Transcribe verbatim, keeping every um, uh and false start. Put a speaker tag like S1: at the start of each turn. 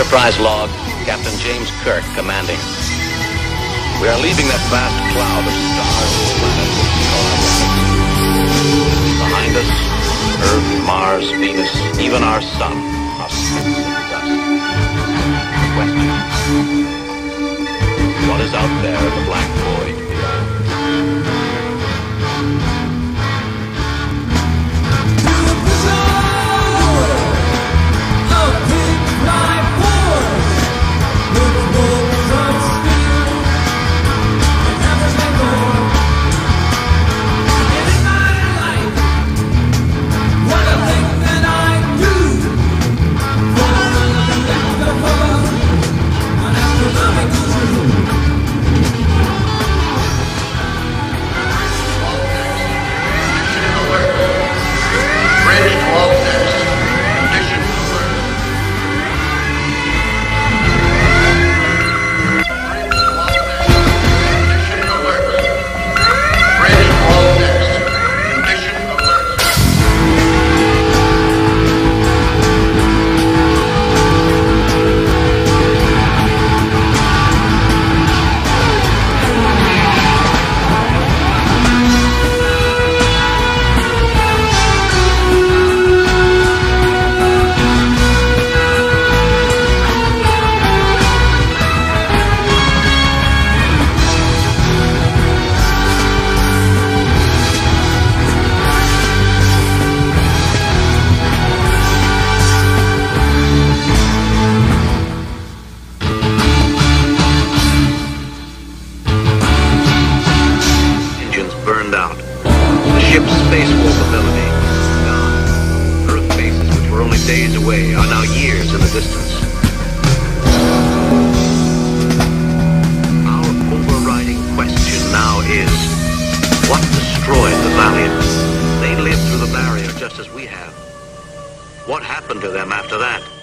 S1: Enterprise log, Captain James Kirk commanding. We are leaving that vast cloud of stars and planets that we call our planets. Behind us, Earth, Mars, Venus, even our sun are specks of dust. Question. What is out there in the black void beyond? Burned out. The ship's space warp ability gone. Earth bases, which were only days away, are now years in the distance. Our overriding question now is, what destroyed the Valiant? They lived through the barrier just as we have. What happened to them after that?